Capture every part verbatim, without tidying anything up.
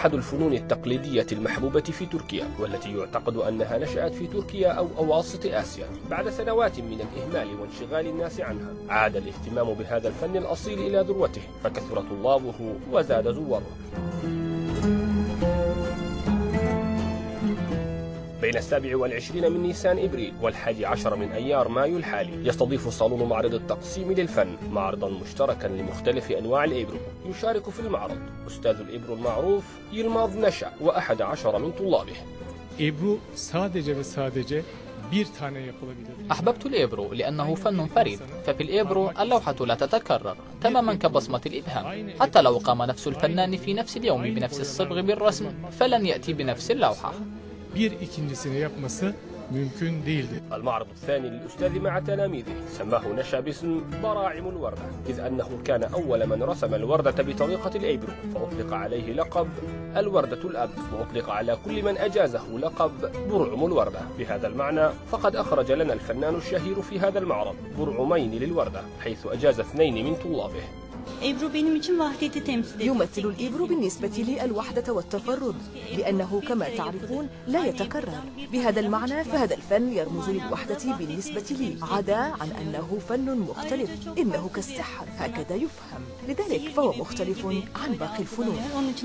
أحد الفنون التقليدية المحبوبة في تركيا، والتي يعتقد أنها نشأت في تركيا أو أواسط آسيا. بعد سنوات من الإهمال وانشغال الناس عنها، عاد الاهتمام بهذا الفن الأصيل إلى ذروته، فكثر طلابه وزاد زواره. بين السابع والعشرين من نيسان إبريل والحادي عشر من أيار مايو الحالي، يستضيف صالون معرض التقسيم للفن معرضا مشتركا لمختلف أنواع الإبرو. يشارك في المعرض أستاذ الإبرو المعروف يلماظ نشا وأحد عشر من طلابه. إبرو sadece ve sadece bir tane yapılabilir. أحببت الإبرو لأنه فن فريد، ففي الإبرو اللوحة لا تتكرر تماما كبصمة الإبهام، حتى لو قام نفس الفنان في نفس اليوم بنفس الصبغ بالرسم فلن يأتي بنفس اللوحة. Bir ikincisini yapması mümkün değildi. المعرض الثاني للأستاذ مع تلاميذه سماه نشا باسم براعم الوردة، إذ أنه كان أول من رسم الوردة بطريقة الإبرو، فأطلق عليه لقب الوردة الأب، وأطلق على كل من أجازه لقب برعم الوردة. بهذا المعنى فقد أخرج لنا الفنان الشهير في هذا المعرض برعمين للوردة، حيث أجاز اثنين من طلابه. يمثل الإبرو بالنسبة لي الوحدة والتفرد، لأنه كما تعرفون لا يتكرر. بهذا المعنى فهذا الفن يرمز للوحدة بالنسبة لي، عدا عن أنه فن مختلف، إنه كالسحر هكذا يفهم، لذلك فهو مختلف عن باقي الفنون.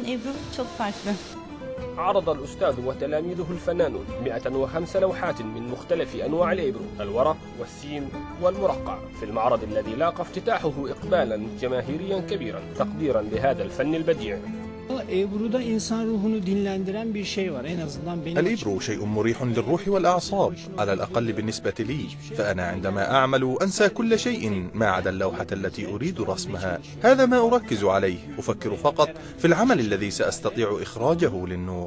عرض الأستاذ وتلاميذه الفنانون مئة وخمس لوحات من مختلف أنواع الإبرو، الورق والسيم والمرقع، في المعرض الذي لاقى افتتاحه إقبالا جماهيريا كبيرا تقديرا لهذا الفن البديع. الإبرو شيء مريح للروح والأعصاب، على الأقل بالنسبة لي، فأنا عندما أعمل أنسى كل شيء ما عدا اللوحة التي أريد رسمها. هذا ما أركز عليه، أفكر فقط في العمل الذي سأستطيع إخراجه للنور.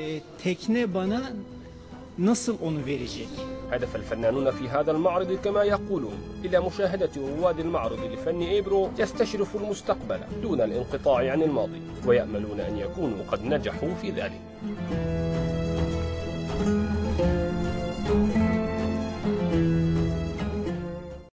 هدف الفنانون في هذا المعرض كما يقولون إلى مشاهدة رواد المعرض لفن إبرو يستشرفوا المستقبل دون الانقطاع عن الماضي، ويأملون أن يكونوا قد نجحوا في ذلك.